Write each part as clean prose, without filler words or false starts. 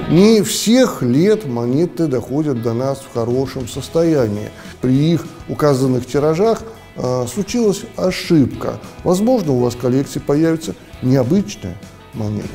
Не всех лет монеты доходят до нас в хорошем состоянии. При их указанных тиражах случилась ошибка. Возможно, у вас в коллекции появится необычная монета.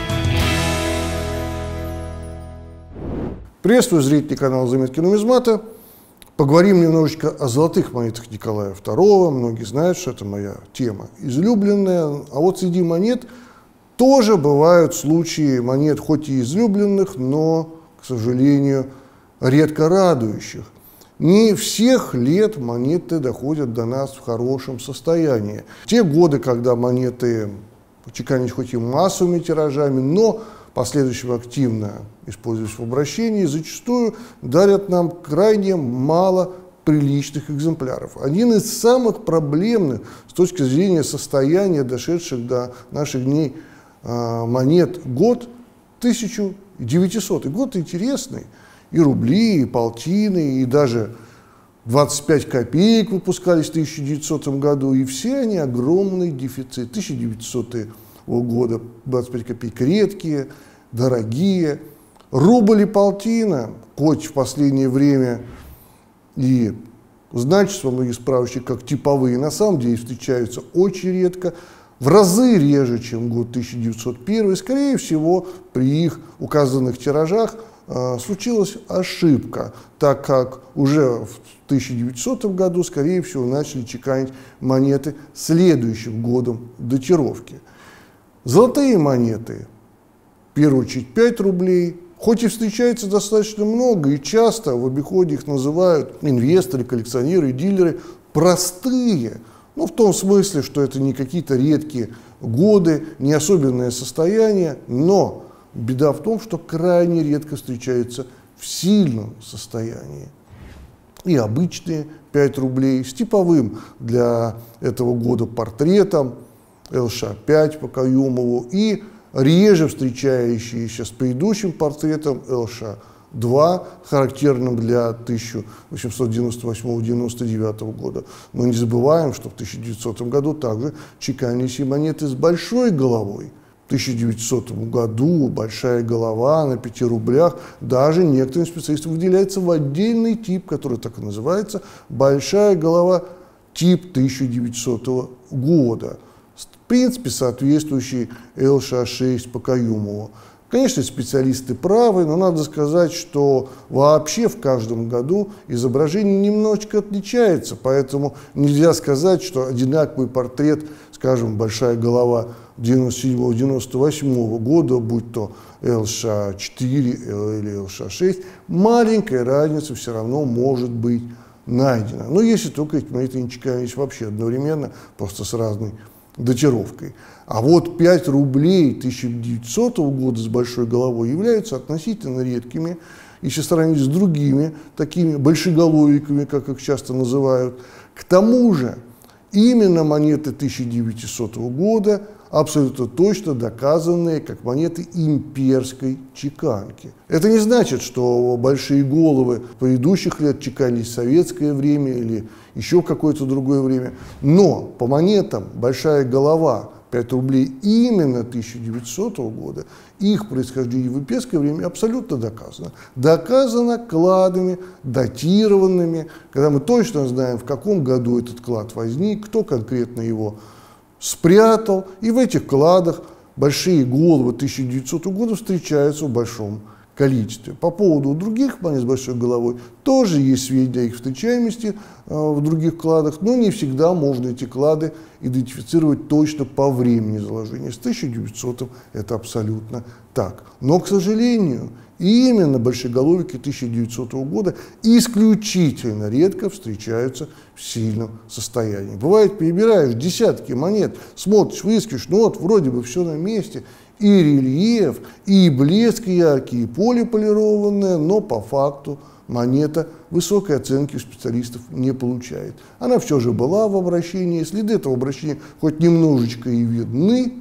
Приветствую зрителей канала «Заметки нумизмата». Поговорим немножечко о золотых монетах Николая II. Многие знают, что это моя тема излюбленная. А вот среди монет тоже бывают случаи монет, хоть и излюбленных, но, к сожалению, редко радующих. Не всех лет монеты доходят до нас в хорошем состоянии. Те годы, когда монеты чеканились хоть и массовыми тиражами, но последующим активно используясь в обращении, зачастую дарят нам крайне мало приличных экземпляров. Один из самых проблемных с точки зрения состояния дошедших до наших дней монет год 1900. Год интересный. И рубли, и полтины, и даже 25 копеек выпускались в 1900 году. И все они огромный дефицит. 1900 года 25 копеек редкие, дорогие. Рубль и полтина, хоть в последнее время и значатся во многих справочниках как типовые, на самом деле встречаются очень редко, в разы реже, чем год 1901. Скорее всего, при их указанных тиражах случилась ошибка, так как уже в 1900 году, скорее всего, начали чеканить монеты следующим годом датировки. Золотые монеты, в первую очередь 5 рублей, хоть и встречается достаточно много, и часто в обиходе их называют инвесторы, коллекционеры, дилеры, простые, в том смысле, что это не какие-то редкие годы, не особенное состояние, но беда в том, что крайне редко встречаются в сильном состоянии. И обычные 5 рублей с типовым для этого года портретом ЛШ-5 по Каюмову и реже встречающиеся с предыдущим портретом ЛШ-2, характерным для 1898-99 года. Но не забываем, что в 1900 году также чеканились и монеты с большой головой. В 1900 году большая голова на 5 рублях даже некоторым специалистам выделяется в отдельный тип, который так и называется «большая голова тип 1900 года». В принципе, соответствующий ЛШ-6 по Каюмову. Конечно, специалисты правы, но надо сказать, что вообще в каждом году изображение немножечко отличается, поэтому нельзя сказать, что одинаковый портрет, скажем, большая голова 97-98 года, будь то ЛШ-4 или ЛШ-6, маленькая разница все равно может быть найдена. Но если только эти монеты не чеканились вообще одновременно, просто с разной датировкой. А вот 5 рублей 1900 года с большой головой являются относительно редкими, если сравнить с другими такими большеголовиками, как их часто называют. К тому же именно монеты 1900 года абсолютно точно доказанные как монеты имперской чеканки. Это не значит, что большие головы предыдущих лет чеканились в советское время или еще в какое-то другое время. Но по монетам большая голова 5 рублей именно 1900 года, их происхождение в имперское время абсолютно доказано. Доказано кладами, датированными, когда мы точно знаем, в каком году этот клад возник, кто конкретно его спрятал. И в этих кладах большие головы 1900 года встречаются в большом количестве. По поводу других монет с большой головой тоже есть сведения о их встречаемости в других кладах, но не всегда можно эти клады идентифицировать точно по времени заложения. С 1900 это абсолютно так. Но, к сожалению, именно большеголовики 1900 года исключительно редко встречаются в сильном состоянии. Бывает, перебираешь десятки монет, смотришь, выискиваешь, вот вроде бы все на месте, и рельеф, и блеск яркий, и полиполированная, но по факту монета высокой оценки у специалистов не получает. Она все же была в обращении, следы этого обращения хоть немножечко и видны,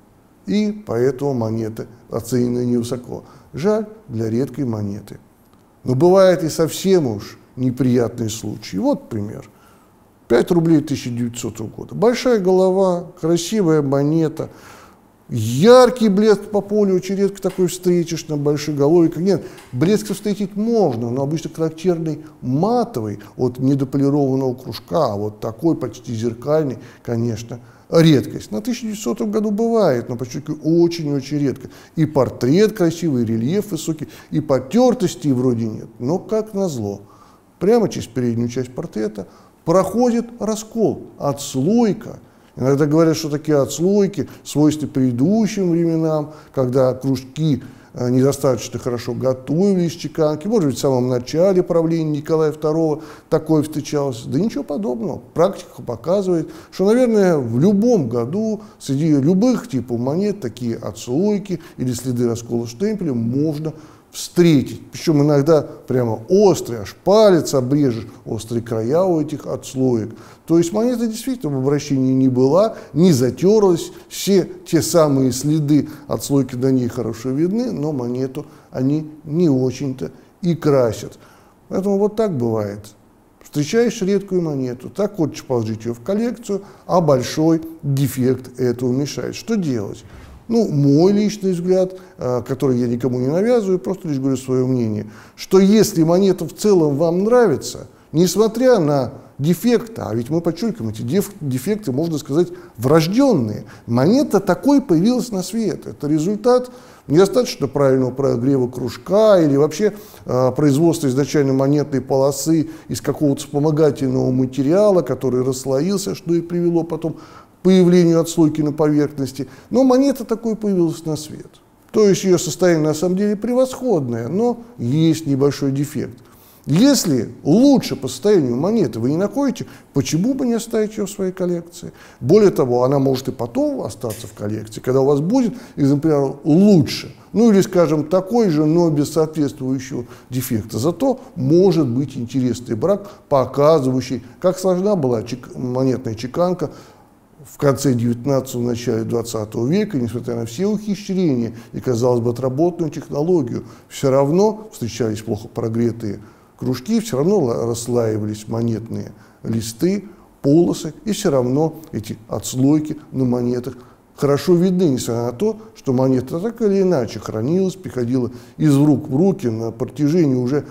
и поэтому монета оценена невысоко. Жаль для редкой монеты. Но бывают и совсем уж неприятные случаи. Вот пример. 5 рублей 1900 года. Большая голова, красивая монета. яркий блеск по полю, очень редко такой встретишь на большеголовиках. Нет, блеск встретить можно, но обычно характерный матовый от недополированного кружка, а вот такой почти зеркальный, конечно, редкость. На 1900 году бывает, но, подчеркиваю, очень-очень редко. И портрет красивый, и рельеф высокий, и потертости вроде нет. Но, как назло, прямо через переднюю часть портрета проходит раскол, отслойка. Иногда говорят, что такие отслойки свойственны предыдущим временам, когда кружки недостаточно хорошо готовились к чеканке. Может быть, в самом начале правления Николая II такое встречалось. Да ничего подобного. Практика показывает, что, наверное, в любом году среди любых типов монет такие отслойки или следы раскола штемпеля можно встретить. Причем иногда прямо острые, аж палец обрежешь, острые края у этих отслоек. То есть монета действительно в обращении не была, не затерлась, все те самые следы отслойки на ней хорошо видны, но монету они не очень-то и красят. Поэтому вот так бывает. Встречаешь редкую монету, так хочешь положить ее в коллекцию, а большой дефект этого мешает. Что делать? Ну, мой личный взгляд, который я никому не навязываю, просто лишь говорю свое мнение, что если монета в целом вам нравится, несмотря на дефекты, а ведь мы подчеркиваем, эти дефекты, можно сказать, врожденные, монета такой появилась на свет. Это результат недостаточно правильного прогрева кружка или вообще производства изначально монетной полосы из какого-то вспомогательного материала, который расслоился, что и привело потом появлению отслойки на поверхности, но монета такой появилась на свет. То есть ее состояние на самом деле превосходное, но есть небольшой дефект. Если лучше по состоянию монеты вы не находите, почему бы не оставить ее в своей коллекции? Более того, она может и потом остаться в коллекции, когда у вас будет экземпляр лучше, ну или, скажем, такой же, но без соответствующего дефекта. Зато может быть интересный брак, показывающий, как сложна была монетная чеканка в конце 19-го, начале 20 века, несмотря на все ухищрения и, казалось бы, отработанную технологию, все равно встречались плохо прогретые кружки, все равно расслаивались монетные листы, полосы, и все равно эти отслойки на монетах хорошо видны, несмотря на то, что монета так или иначе хранилась, переходила из рук в руки на протяжении уже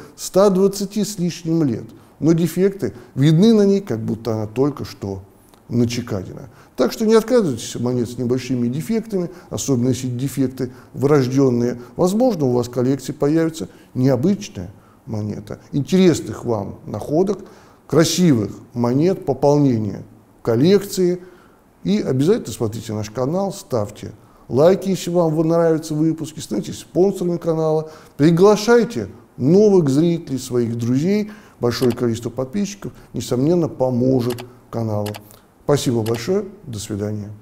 120 с лишним лет. Но дефекты видны на ней, как будто она только что начеканена. Так что не отказывайтесь от монет с небольшими дефектами, особенно если дефекты врожденные. Возможно, у вас в коллекции появится необычная монета, интересных вам находок, красивых монет, пополнения коллекции. И обязательно смотрите наш канал, ставьте лайки, если вам нравятся выпуски, становитесь спонсорами канала, приглашайте новых зрителей, своих друзей. Большое количество подписчиков, несомненно, поможет каналу. Спасибо большое. До свидания.